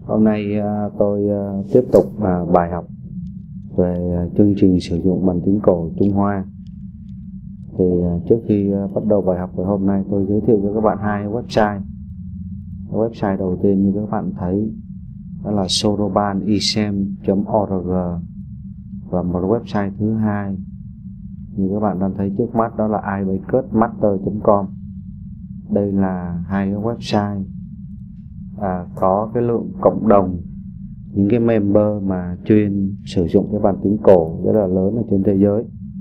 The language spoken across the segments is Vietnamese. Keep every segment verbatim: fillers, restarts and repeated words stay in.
Hôm nay à, tôi à, tiếp tục à, bài học về à, chương trình sử dụng bản tính cổ Trung Hoa. Thì à, trước khi à, bắt đầu bài học của hôm nay, tôi giới thiệu cho các bạn hai website. Website đầu tiên như các bạn thấy đó là soroban isem chấm org, và một website thứ hai như các bạn đang thấy trước mắt đó là ibaketmaster chấm com. Đây là hai cái website à, có cái lượng cộng đồng, những cái member mà chuyên sử dụng cái bản tính cổ rất là lớn ở trên thế giới.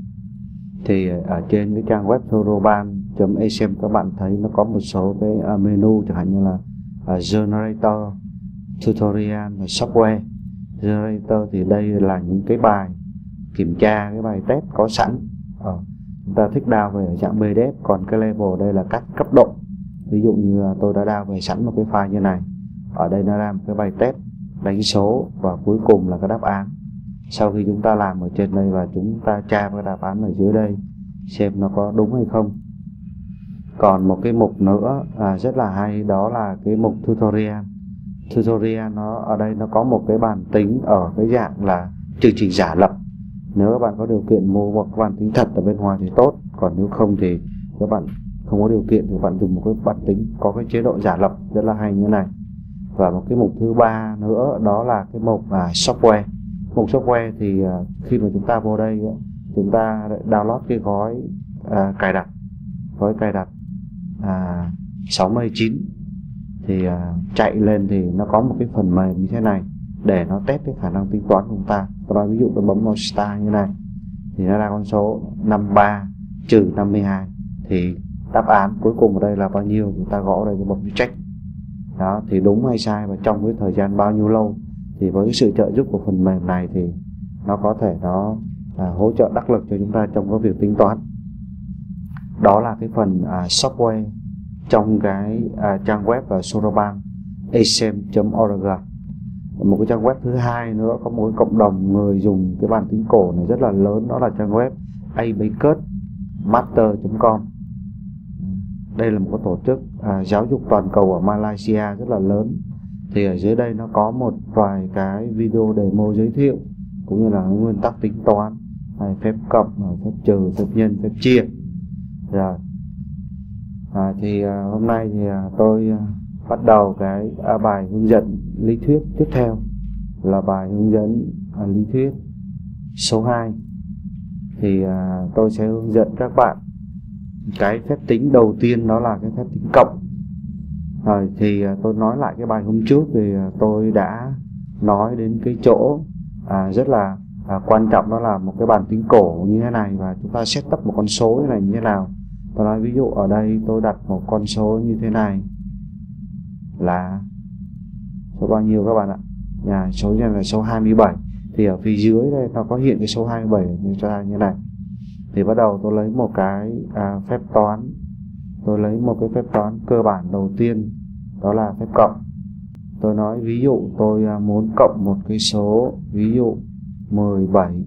Thì ở trên cái trang web soroban chấm isem các bạn thấy nó có một số cái uh, menu, chẳng hạn như là uh, generator, tutorial và software. Generator thì đây là những cái bài kiểm tra, cái bài test có sẵn. Ờ, chúng ta thích download về ở dạng pê đê ép, còn cái level đây là các cấp độ. Ví dụ như là tôi đã download về sẵn một cái file như này. Ở đây nó ra một cái bài test đánh số và cuối cùng là cái đáp án. Sau khi chúng ta làm ở trên đây và chúng ta tra cái đáp án ở dưới đây xem nó có đúng hay không. Còn một cái mục nữa à, rất là hay, đó là cái mục tutorial. Tutorial nó ở đây nó có một cái bản tính ở cái dạng là chương trình giả lập. Nếu các bạn có điều kiện mua một cái bản tính thật ở bên ngoài thì tốt, còn nếu không thì các bạn không có điều kiện thì các bạn dùng một cái bản tính có cái chế độ giả lập rất là hay như này. Và một cái mục thứ ba nữa đó là cái mục à, software. Mục software thì à, khi mà chúng ta vô đây chúng ta download cái gói à, cài đặt gói cài đặt à, sáu mươi chín thì à, chạy lên thì nó có một cái phần mềm như thế này để nó test cái khả năng tính toán của chúng ta. Tôi nói ví dụ tôi bấm vào start như này thì nó ra con số năm mươi ba trừ năm mươi hai, thì đáp án cuối cùng ở đây là bao nhiêu, chúng ta gõ đây cho bấm check. Đó thì đúng hay sai và trong cái thời gian bao nhiêu lâu. Thì với cái sự trợ giúp của phần mềm này thì nó có thể nó à, hỗ trợ đắc lực cho chúng ta trong cái việc tính toán. Đó là cái phần à, software trong cái à, trang web là soroban isem chấm org. Một cái trang web thứ hai nữa có một cái cộng đồng người dùng cái bản tính cổ này rất là lớn, đó là trang web ibaketmaster chấm com. Đây là một cái tổ chức à, giáo dục toàn cầu ở Malaysia rất là lớn. Thì ở dưới đây nó có một vài cái video demo giới thiệu cũng như là nguyên tắc tính toán, phép cộng, phép trừ, phép nhân, phép chia. Rồi à, thì à, hôm nay thì à, tôi à, bắt đầu cái à, bài hướng dẫn lý thuyết tiếp theo là bài hướng dẫn à, lý thuyết số hai. Thì à, tôi sẽ hướng dẫn các bạn cái phép tính đầu tiên, đó là cái phép tính cộng. Rồi thì à, tôi nói lại cái bài hôm trước thì à, tôi đã nói đến cái chỗ à, rất là à, quan trọng, đó là một cái bản tính cổ như thế này và chúng ta setup một con số như này như thế nào. Tôi nói ví dụ ở đây tôi đặt một con số như thế này là số bao nhiêu các bạn ạ? Nhà số này là số hai mươi bảy. Thì ở phía dưới đây nó có hiện cái số hai mươi bảy như cho ta như này. Thì bắt đầu tôi lấy một cái à, phép toán. Tôi lấy một cái phép toán cơ bản đầu tiên, đó là phép cộng. Tôi nói ví dụ tôi à, muốn cộng một cái số, ví dụ mười bảy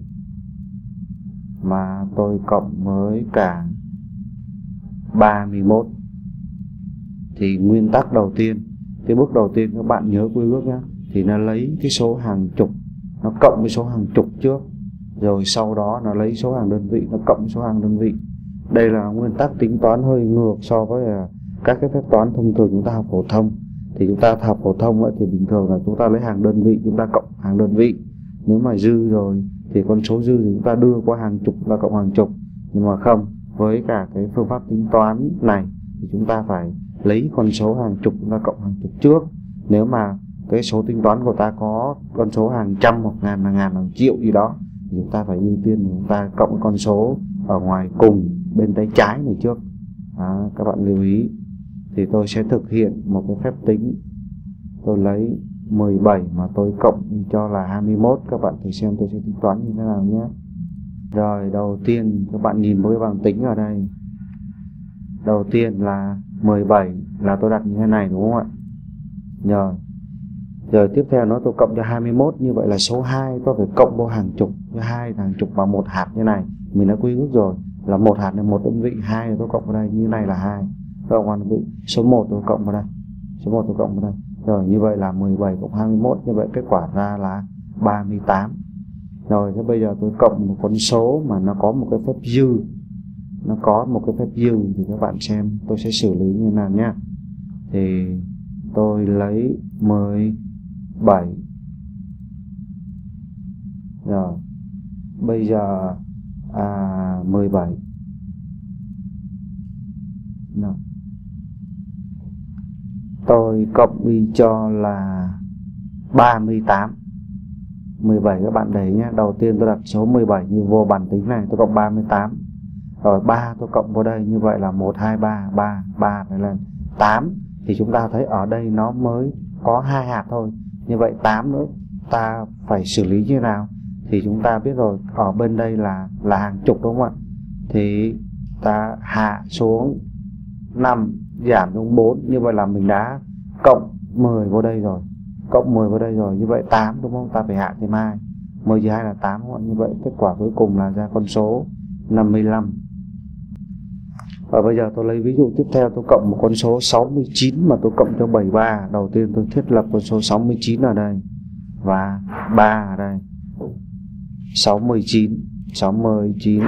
mà tôi cộng với cả ba mươi mốt. Thì nguyên tắc đầu tiên, cái bước đầu tiên các bạn nhớ quy ước nhé, thì nó lấy cái số hàng chục, nó cộng với số hàng chục trước, rồi sau đó nó lấy số hàng đơn vị, nó cộng số hàng đơn vị. Đây là nguyên tắc tính toán hơi ngược so với uh, các cái phép toán thông thường chúng ta học phổ thông. Thì chúng ta học phổ thông ấy, thì bình thường là chúng ta lấy hàng đơn vị, chúng ta cộng hàng đơn vị. Nếu mà dư rồi thì con số dư thì chúng ta đưa qua hàng chục, chúng ta cộng hàng chục. Nhưng mà không, với cả cái phương pháp tính toán này thì chúng ta phải lấy con số hàng chục, chúng ta cộng hàng chục trước. Nếu mà cái số tính toán của ta có con số hàng trăm, hoặc ngàn, hàng ngàn, hàng triệu gì đó, thì chúng ta phải ưu tiên chúng ta cộng con số ở ngoài cùng bên tay trái này trước. À, các bạn lưu ý. Thì tôi sẽ thực hiện một cái phép tính. Tôi lấy mười bảy mà tôi cộng cho là hai mươi mốt. Các bạn thử xem tôi sẽ tính toán như thế nào nhé. Rồi đầu tiên các bạn nhìn với bảng tính ở đây. Đầu tiên là mười bảy là tôi đặt như thế này đúng không ạ? Rồi. Rồi tiếp theo nó tôi cộng cho hai mươi mốt, như vậy là số hai tôi phải cộng vô hàng chục, như hai hàng chục vào một hạt như này. Mình đã quy ước rồi là một hạt là một đơn vị, hai là tôi cộng vào đây, như này là hai. Cộng vào đơn vị số một tôi cộng vào đây. Số một tôi cộng vào đây. Rồi như vậy là mười bảy cộng hai mươi mốt, như vậy kết quả ra là ba mươi tám. Rồi thế bây giờ tôi cộng một con số mà nó có một cái phép dư. Nó có một cái phép dư thì các bạn xem tôi sẽ xử lý như thế nào nhé. Thì tôi lấy mười bảy. Rồi bây giờ à, mười bảy. Rồi. Tôi cộng đi cho là ba mươi tám. mười bảy các bạn để ý nhé. Đầu tiên tôi đặt số mười bảy như vô bản tính này, tôi cộng ba mươi tám. Rồi ba tôi cộng vào đây, như vậy là một, hai, ba, ba, ba này lên tám. Thì chúng ta thấy ở đây nó mới có hai hạt thôi. Như vậy tám nữa ta phải xử lý như thế nào? Thì chúng ta biết rồi, ở bên đây là là hàng chục đúng không ạ? Thì ta hạ xuống năm, giảm xuống bốn. Như vậy là mình đã cộng mười vào đây rồi. Cộng mười vào đây rồi, như vậy tám đúng không? Ta phải hạ thêm hai. mười trừ hai là tám đúng không? Như vậy kết quả cuối cùng là ra con số năm mươi lăm. Và bây giờ tôi lấy ví dụ tiếp theo, tôi cộng một con số sáu mươi chín mà tôi cộng cho bảy mươi ba. Đầu tiên tôi thiết lập con số sáu mươi chín ở đây và ba ở đây. sáu mươi chín, sáu mươi chín.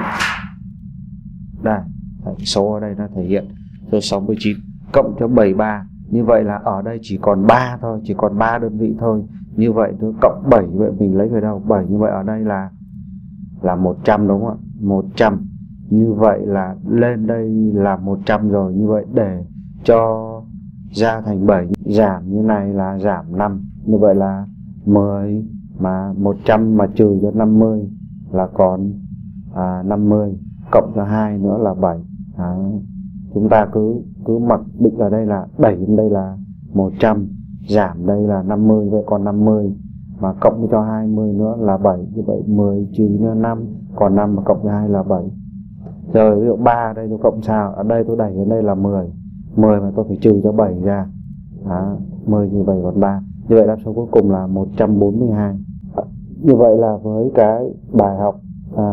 Đây, số ở đây nó thể hiện số sáu mươi chín cộng cho bảy mươi ba. Như vậy là ở đây chỉ còn ba thôi, chỉ còn ba đơn vị thôi. Như vậy tôi cộng bảy, vậy mình lấy về đâu? bảy, như vậy ở đây là là một trăm đúng không ạ? một trăm. Như vậy là lên đây là một trăm rồi. Như vậy để cho ra thành bảy, giảm như này là giảm năm. Như vậy là mười, mà một trăm mà trừ cho năm mươi là còn à, năm mươi, cộng cho hai nữa là bảy. Đấy. Chúng ta cứ cứ mặc định ở đây là đẩy đến đây là một trăm, giảm đây là năm mươi, vậy còn năm mươi mà cộng cho hai mươi nữa là bảy. Như vậy mười trừ cho năm còn năm, mà cộng cho hai là bảy. Rồi ví dụ ba đây tôi cộng sao? Ở đây tôi đẩy đến đây là mười, mười mà tôi phải trừ cho bảy ra. Đó, mười trừ bảy còn ba. Như vậy đáp số cuối cùng là một trăm bốn mươi hai. Như vậy là với cái bài học à,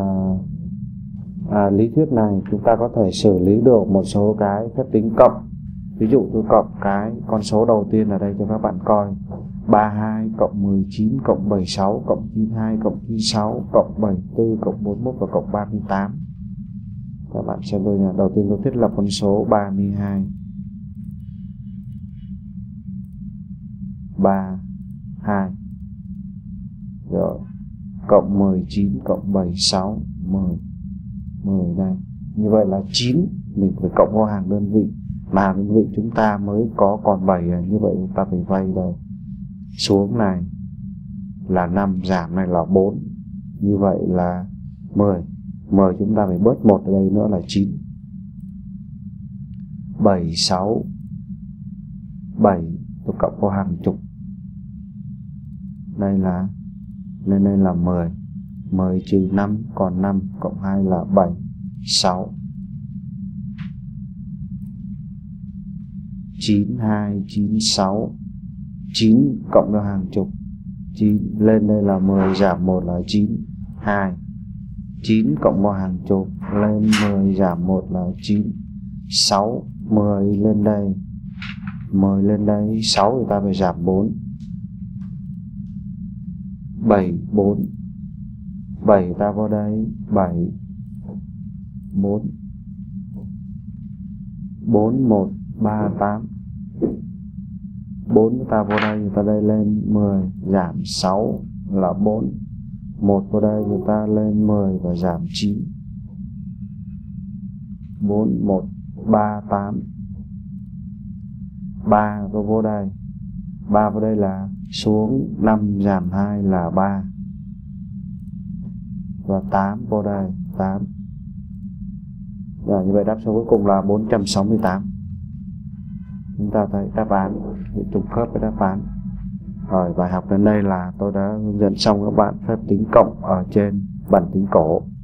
à, lý thuyết này chúng ta có thể xử lý được một số cái phép tính cộng. Ví dụ tôi cộng cái con số đầu tiên ở đây cho các bạn coi, ba mươi hai cộng mười chín cộng bảy mươi sáu cộng chín mươi hai cộng chín mươi sáu cộng bảy mươi tư cộng bốn mươi mốt và cộng ba mươi tám. Các bạn xem tôi nha. Đầu tiên tôi thiết lập con số ba mươi hai, ba mươi hai, rồi cộng mười chín cộng bảy mươi sáu, mười, mười đây. Như vậy là chín, mình phải cộng vào hàng đơn vị, mà hàng đơn vị chúng ta mới có còn bảy. Như vậy chúng ta phải vay đây, xuống này là năm, giảm này là bốn. Như vậy là mười, mười chúng ta phải bớt một ở đây nữa là chín. bảy mươi sáu, bảy tôi cộng vào hàng chục. Đây là nên đây là mười, mười trừ năm còn năm, cộng hai là bảy, sáu. chín, hai, chín, sáu. chín cộng vào hàng chục. chín lên đây là mười, giảm một là chín, hai. chín cộng vào hàng chục lên mười, giảm một là chín, sáu. mười lên đây, mười lên đây, sáu thì ta phải giảm bốn, bảy, bốn, bảy ta vào đây, bảy, bốn, bốn, một, ba, tám. bốn ta vào đây, người ta đây lên mười, giảm sáu là bốn. một vào đây người ta lên mười và giảm chín. bốn, một, ba, tám. ba tôi vô đây, ba vào đây là xuống năm, giảm hai là ba. Và tám vô đây, tám. Rồi như vậy đáp số cuối cùng là bốn trăm sáu mươi tám. Chúng ta thấy đáp án trùng khớp với đáp án. Rồi bài học đến đây là tôi đã hướng dẫn xong các bạn phép tính cộng ở trên bản tính cổ.